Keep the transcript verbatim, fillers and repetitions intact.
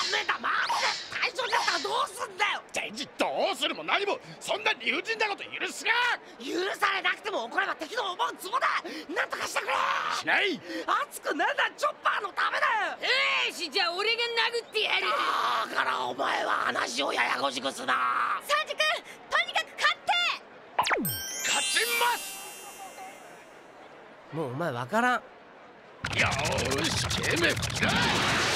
メだマジで大将だったらどうすんだよ。 デジどうするも何もそんな理不尽なこと許すか。 許されなくても怒れば敵の思うツボだ。なんとかしてくれ。 しない。 熱くなんだチョッパーのためだよ。 よしじゃあ俺が殴ってやる。 だからお前は話をややこしくすな。 サンジ君とにかく勝って。 勝ちます。 もうお前わからん。 よーし、ケメフだ。